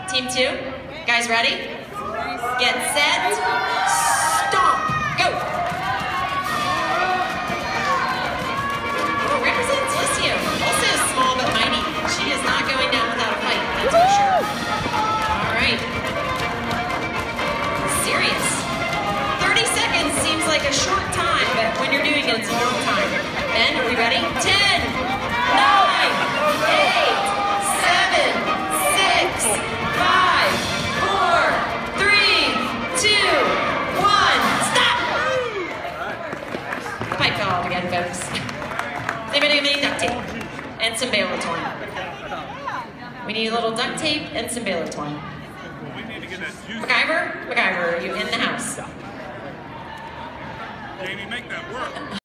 Team 2, guys ready? Get set, stomp, go! Oh, represents DeLissio, also small but mighty. She is not going down without a fight, that's for sure. All right. Serious. 30 seconds seems like a short time, but when you're doing it, it's a long time. Ben, are we ready? 10, 9, 8, 7, 6, 5, 4, 3, 2, 1, stop! Pipe fell off again, folks. Does anybody have any duct tape? And some baler twine. We need a little duct tape and some baler twine. MacGyver, are you in the house? Jamie, make that work.